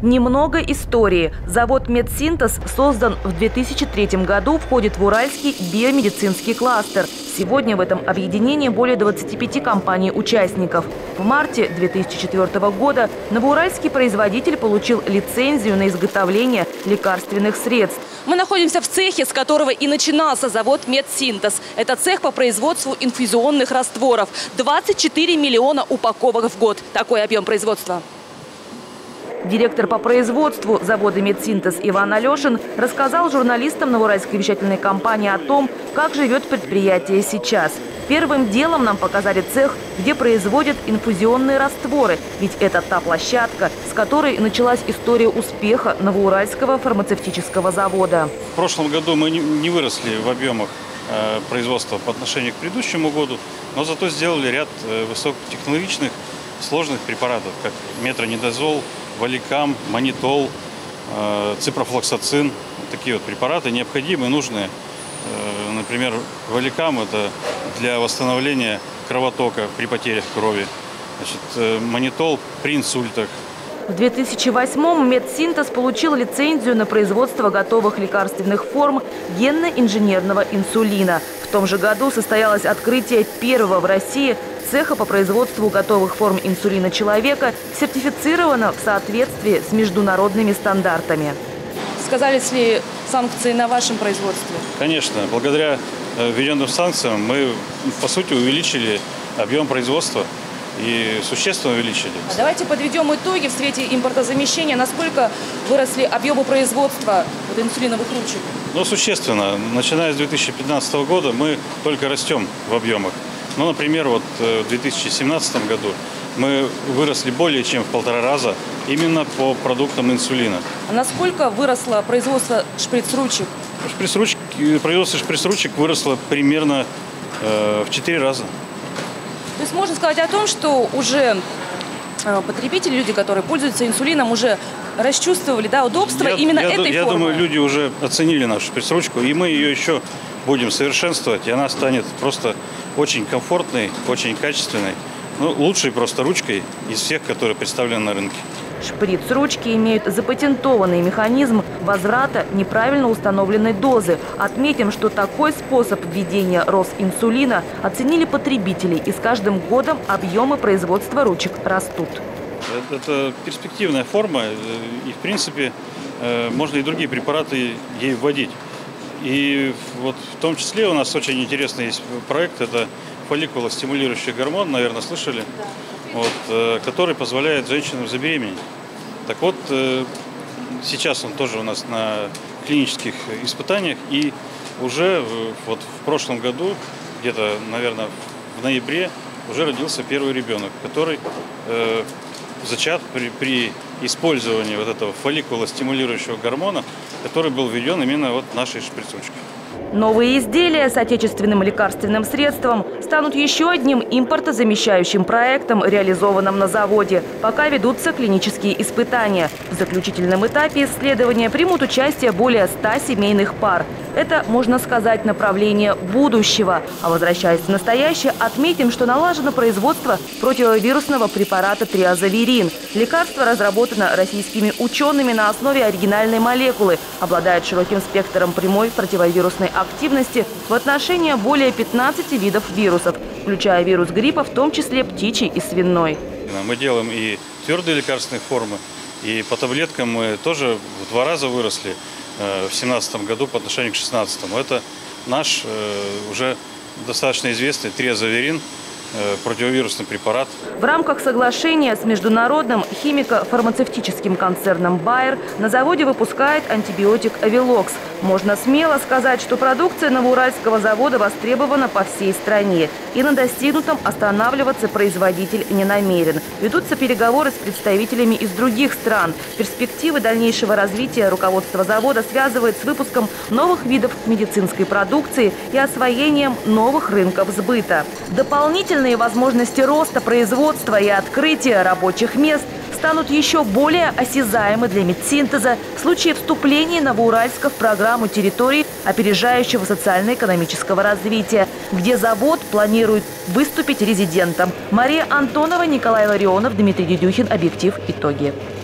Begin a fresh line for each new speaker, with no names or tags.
Немного истории. Завод «Медсинтез» создан в 2003 году, входит в Уральский биомедицинский кластер. Сегодня в этом объединении более 25 компаний-участников. В марте 2004 года новоуральский производитель получил лицензию на изготовление лекарственных средств.
Мы находимся в цехе, с которого и начинался завод «Медсинтез». Это цех по производству инфузионных растворов. 24 миллиона упаковок в год. Такой объем производства.
Директор по производству завода «Медсинтез» Иван Алешин рассказал журналистам новоуральской вещательной компании о том, как живет предприятие сейчас. Первым делом нам показали цех, где производят инфузионные растворы. Ведь это та площадка, с которой началась история успеха новоуральского фармацевтического завода.
В прошлом году мы не выросли в объемах производства по отношению к предыдущему году, но зато сделали ряд высокотехнологичных сложных препаратов, как метронидазол, валикам, манитол, ципрофлоксацин. Такие вот препараты необходимые, нужные. Например, валикам – это для восстановления кровотока при потерях крови. Значит, манитол при инсультах.
В 2008-м «Медсинтез» получил лицензию на производство готовых лекарственных форм генно-инженерного инсулина. В том же году состоялось открытие первого в России цеха по производству готовых форм инсулина человека, сертифицировано в соответствии с международными стандартами.
Сказались ли санкции на вашем производстве?
Конечно. Благодаря введенным санкциям мы, по сути, увеличили объем производства и существенно увеличили.
Давайте подведем итоги в свете импортозамещения. Насколько выросли объемы производства инсулиновых ручек?
Ну, существенно. Начиная с 2015 года мы только растем в объемах. Ну, например, вот в 2017 году мы выросли более чем в 1,5 раза именно по продуктам инсулина.
А насколько выросло производство шприц-ручек?
Производство шприц-ручек выросло примерно в 4 раза.
То есть можно сказать о том, что уже потребители, люди, которые пользуются инсулином, уже расчувствовали удобство этой формы?
Я думаю, люди уже оценили нашу шприц-ручку, и мы ее еще будем совершенствовать, и она станет просто очень комфортной, очень качественной. Ну, лучшей просто ручкой из всех, которые представлены на рынке.
Шприц-ручки имеют запатентованный механизм возврата неправильно установленной дозы. Отметим, что такой способ введения Росинсулина оценили потребители, и с каждым годом объемы производства ручек растут.
Это перспективная форма, и в принципе можно и другие препараты ей вводить. И вот в том числе у нас очень интересный есть проект, это фолликулостимулирующий гормон, наверное, слышали, вот, который позволяет женщинам забеременеть. Так вот, сейчас он тоже у нас на клинических испытаниях, и уже вот в прошлом году, где-то, наверное, в ноябре, уже родился первый ребенок, который зачат при использовании вот этого фолликулостимулирующего гормона, который был введен именно вот нашей шприц-ручкой.
Новые изделия с отечественным лекарственным средством станут еще одним импортозамещающим проектом, реализованным на заводе. Пока ведутся клинические испытания. В заключительном этапе исследования примут участие более 100 семейных пар. Это, можно сказать, направление будущего. А возвращаясь в настоящее, отметим, что налажено производство противовирусного препарата триазоверин. Лекарство разработано российскими учеными на основе оригинальной молекулы, обладает широким спектром прямой противовирусной активности в отношении более 15 видов вирусов, включая вирус гриппа, в том числе птичий и свиной.
Мы делаем и твердые лекарственные формы, и по таблеткам мы тоже в 2 раза выросли в 2017 году по отношению к 2016. Это наш уже достаточно известный триазоверин, противовирусный препарат.
В рамках соглашения с международным химико-фармацевтическим концерном Bayer на заводе выпускает антибиотик Авелокс. Можно смело сказать, что продукция новоуральского завода востребована по всей стране. И на достигнутом останавливаться производитель не намерен. Ведутся переговоры с представителями из других стран. Перспективы дальнейшего развития руководство завода связывает с выпуском новых видов медицинской продукции и освоением новых рынков сбыта. Дополнительные возможности роста производства и открытия рабочих мест станут еще более осязаемы для Медсинтеза в случае вступления Новоуральска в программу территорий опережающего социально-экономического развития, где завод планирует выступить резидентом. Мария Антонова, Николай Ларионов, Дмитрий Дедюхин. Объектив. Итоги.